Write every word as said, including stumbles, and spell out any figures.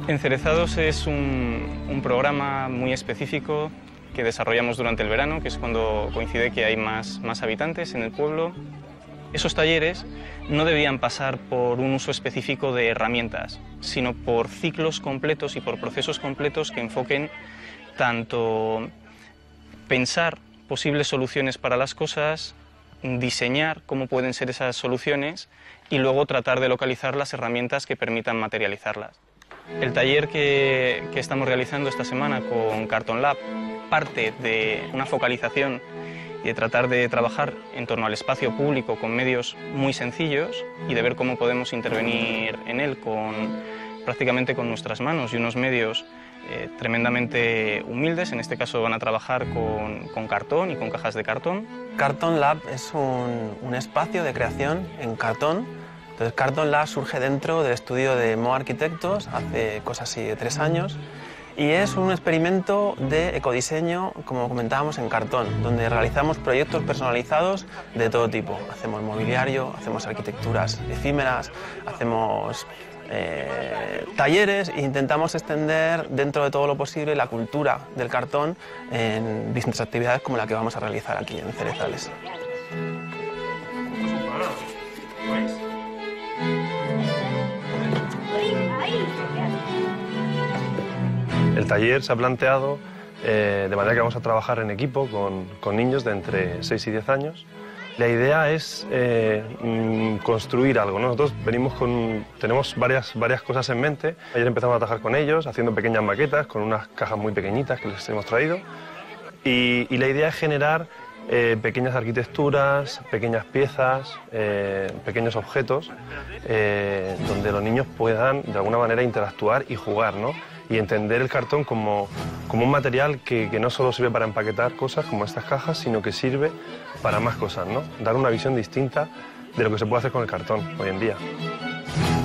Encerezados es un, un programa muy específico que desarrollamos durante el verano, que es cuando coincide que hay más, más habitantes en el pueblo. Esos talleres no debían pasar por un uso específico de herramientas, sino por ciclos completos y por procesos completos que enfoquen tanto pensar posibles soluciones para las cosas, diseñar cómo pueden ser esas soluciones y luego tratar de localizar las herramientas que permitan materializarlas. El taller que, que estamos realizando esta semana con Carton Lab parte de una focalización y de tratar de trabajar en torno al espacio público con medios muy sencillos y de ver cómo podemos intervenir en él con, prácticamente con nuestras manos y unos medios eh, tremendamente humildes. En este caso van a trabajar con, con cartón y con cajas de cartón. Carton Lab es un, un espacio de creación en cartón. Entonces, Carton Lab surge dentro del estudio de Moa Arquitectos hace cosas así de tres años y es un experimento de ecodiseño, como comentábamos, en cartón, donde realizamos proyectos personalizados de todo tipo. Hacemos mobiliario, hacemos arquitecturas efímeras, hacemos eh, talleres e intentamos extender dentro de todo lo posible la cultura del cartón en distintas actividades como la que vamos a realizar aquí en Cerezales. El taller se ha planteado eh, de manera que vamos a trabajar en equipo con, con niños de entre seis y diez años. La idea es eh, construir algo, ¿no? Nosotros venimos con, tenemos varias, varias cosas en mente. Ayer empezamos a trabajar con ellos, haciendo pequeñas maquetas con unas cajas muy pequeñitas que les hemos traído. Y, y la idea es generar eh, pequeñas arquitecturas, pequeñas piezas, eh, pequeños objetos, eh, donde los niños puedan de alguna manera interactuar y jugar, ¿no? Y entender el cartón como, como un material que, que no solo sirve para empaquetar cosas como estas cajas, sino que sirve para más cosas, ¿no? Dar una visión distinta de lo que se puede hacer con el cartón hoy en día.